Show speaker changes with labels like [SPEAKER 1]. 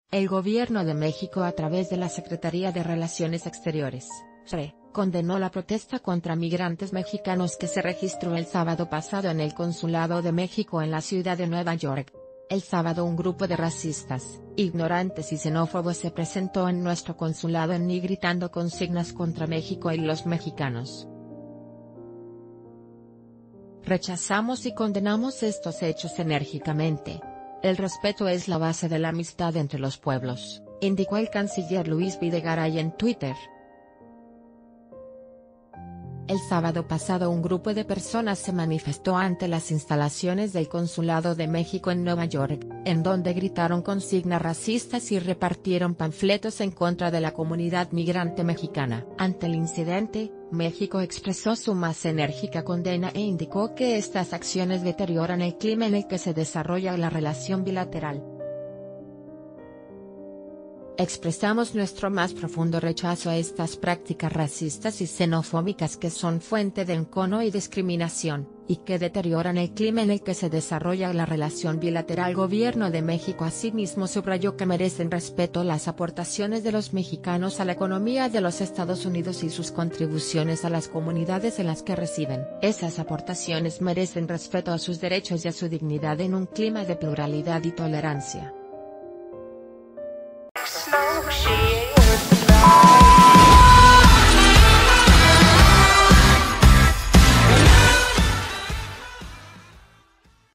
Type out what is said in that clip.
[SPEAKER 1] El Gobierno de México a través de la Secretaría de Relaciones Exteriores, SRE, condenó la protesta contra migrantes mexicanos que se registró el sábado pasado en el Consulado de México en la ciudad de Nueva York. El sábado un grupo de racistas, ignorantes y xenófobos se presentó en nuestro consulado en Niigata gritando consignas contra México y los mexicanos. Rechazamos y condenamos estos hechos enérgicamente. El respeto es la base de la amistad entre los pueblos, indicó el canciller Luis Videgaray en Twitter. El sábado pasado un grupo de personas se manifestó ante las instalaciones del Consulado de México en Nueva York, en donde gritaron consignas racistas y repartieron panfletos en contra de la comunidad migrante mexicana. Ante el incidente, México expresó su más enérgica condena e indicó que estas acciones deterioran el clima en el que se desarrolla la relación bilateral. Expresamos nuestro más profundo rechazo a estas prácticas racistas y xenofóbicas que son fuente de encono y discriminación, y que deterioran el clima en el que se desarrolla la relación bilateral. Gobierno de México asimismo subrayó que merecen respeto las aportaciones de los mexicanos a la economía de los Estados Unidos y sus contribuciones a las comunidades en las que residen. Esas aportaciones merecen respeto a sus derechos y a su dignidad en un clima de pluralidad y tolerancia.